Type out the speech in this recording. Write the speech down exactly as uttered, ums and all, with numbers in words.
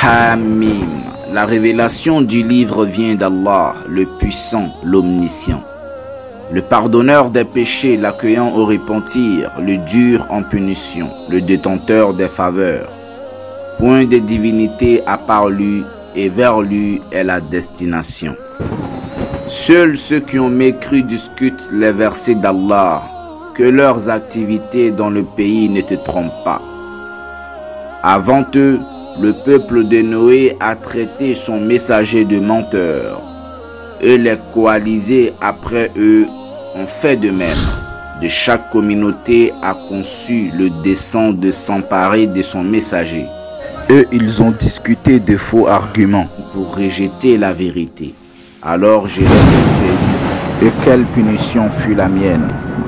Hamim. La révélation du livre vient d'Allah, le puissant, l'omniscient. Le pardonneur des péchés, l'accueillant au repentir, le dur en punition, le détenteur des faveurs. Point de divinité à part lui, et vers lui est la destination. Seuls ceux qui ont mécru discutent les versets d'Allah, que leurs activités dans le pays ne te trompent pas. Avant eux, le peuple de Noé a traité son messager de menteur. Et les coalisés après eux ont fait de même. De chaque communauté a conçu le dessein de s'emparer de son messager. Eux, ils ont discuté de faux arguments pour rejeter la vérité. Alors je les ai saisis. Et quelle punition fut la mienne?